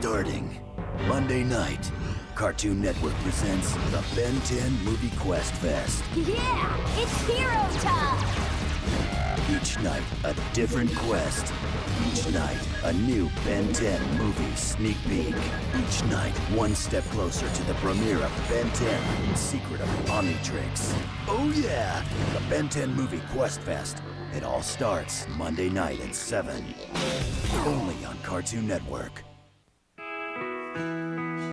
Starting Monday night, Cartoon Network presents the Ben 10 Movie Quest Fest. Yeah, it's hero time! Each night, a different quest. Each night, a new Ben 10 movie sneak peek. Each night, one step closer to the premiere of Ben 10, Secret of Omnitrix. Oh yeah, the Ben 10 Movie Quest Fest. It all starts Monday night at 7. Only on Cartoon Network.